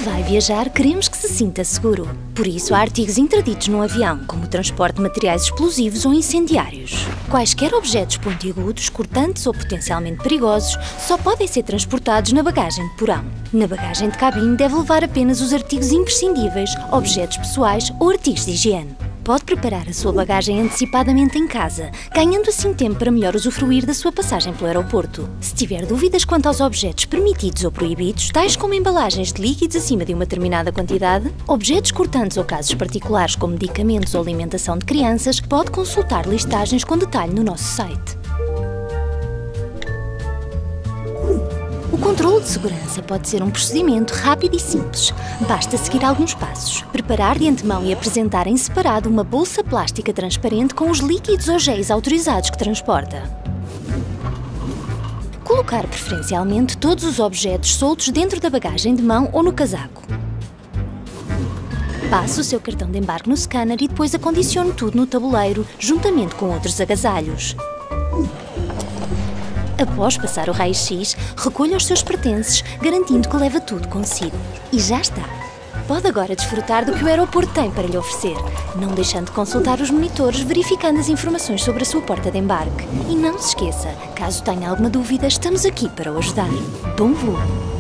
vai viajar, queremos que se sinta seguro. Por isso, há artigos interditos no avião, como o transporte de materiais explosivos ou incendiários. Quaisquer objetos pontiagudos, cortantes ou potencialmente perigosos só podem ser transportados na bagagem de porão. Na bagagem de cabine deve levar apenas os artigos imprescindíveis, objetos pessoais ou artigos de higiene. Pode preparar a sua bagagem antecipadamente em casa, ganhando assim tempo para melhor usufruir da sua passagem pelo aeroporto. Se tiver dúvidas quanto aos objetos permitidos ou proibidos, tais como embalagens de líquidos acima de uma determinada quantidade, objetos cortantes ou casos particulares como medicamentos ou alimentação de crianças, pode consultar listagens com detalhe no nosso site. O controle de segurança pode ser um procedimento rápido e simples. Basta seguir alguns passos. Preparar de antemão e apresentar em separado uma bolsa plástica transparente com os líquidos ou géis autorizados que transporta. Colocar preferencialmente todos os objetos soltos dentro da bagagem de mão ou no casaco. Passe o seu cartão de embarque no scanner e depois acondicione tudo no tabuleiro, juntamente com outros agasalhos. Após passar o raio-x, recolha os seus pertences, garantindo que leva tudo consigo. E já está! Pode agora desfrutar do que o aeroporto tem para lhe oferecer, não deixando de consultar os monitores, verificando as informações sobre a sua porta de embarque. E não se esqueça, caso tenha alguma dúvida, estamos aqui para o ajudar. Bom voo!